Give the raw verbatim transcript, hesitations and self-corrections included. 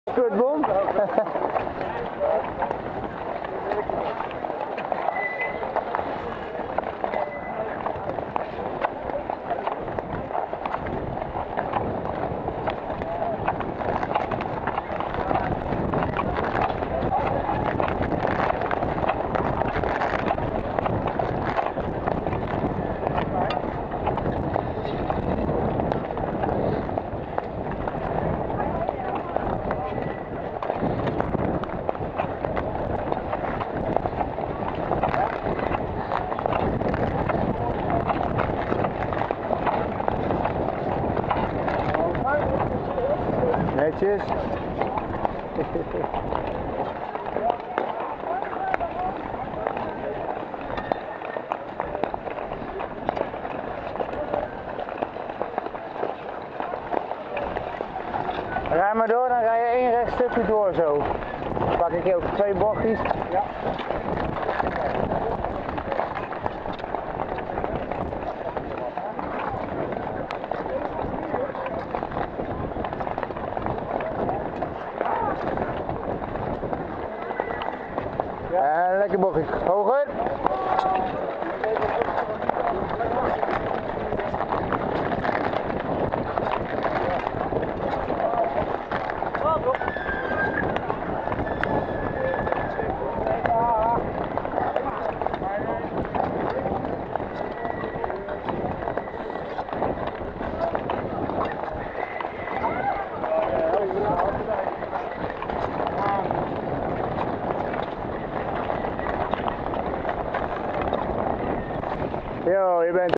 Kutbom. Netjes. Rij maar door, dan rij je één recht stukje door zo. Dan pak ik ook twee bochtjes. Ja. Ja, lekker bochtje. Hoger. Yo, je bent